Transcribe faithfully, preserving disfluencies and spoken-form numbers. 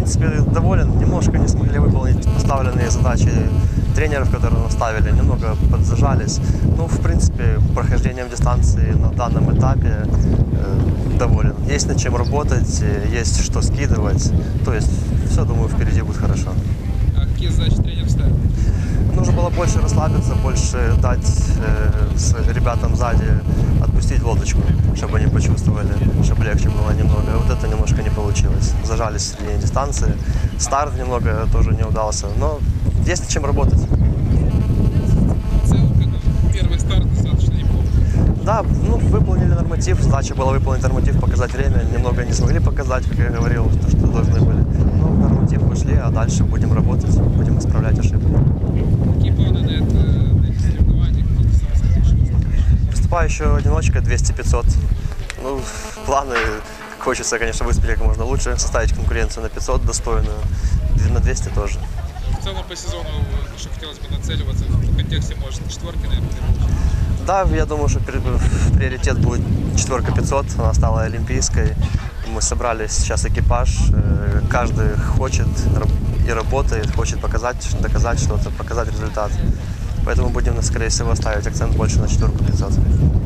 принципе, доволен. Немножко не смогли выполнить поставленные задачи тренеров, которые нам ставили. Немного подзажались. Ну, в принципе, прохождением дистанции на данном этапе э, доволен. Есть над чем работать, есть что скидывать. То есть все, думаю, впереди будет хорошо. А какие задачи тренер ставит? Нужно было больше расслабиться, больше дать э, с ребятам сзади отпустить лодочку, чтобы они почувствовали, чтобы легче было немного. Вот это немножко не получилось. Зажались в середине дистанции. Старт немного тоже не удался, но есть над чем работать. В целом, первый старт достаточно неплохо. Да, ну, выполнили норматив. Задача была выполнить норматив, показать время. Немного не смогли показать, как я говорил, то, что должны были. Но в норматив вышли, а дальше будем работать, будем исправлять ошибки. Какие планы на это, на эти соревнования? Какие дистанции? Приступаю еще одиночка двести-пятьсот. Ну, планы, хочется, конечно, выступить как можно лучше, составить конкуренцию на пятьсот достойную, на двести тоже. В целом по сезону, что хотелось бы нацеливаться, в контексте, может, четверки, наверное, Да, я думаю, что приоритет будет четверка пятьсот, она стала олимпийской. Мы собрали сейчас экипаж, каждый хочет и работает, хочет показать, доказать что-то, показать результат. Поэтому будем, скорее всего, ставить акцент больше на четверку пятьсот.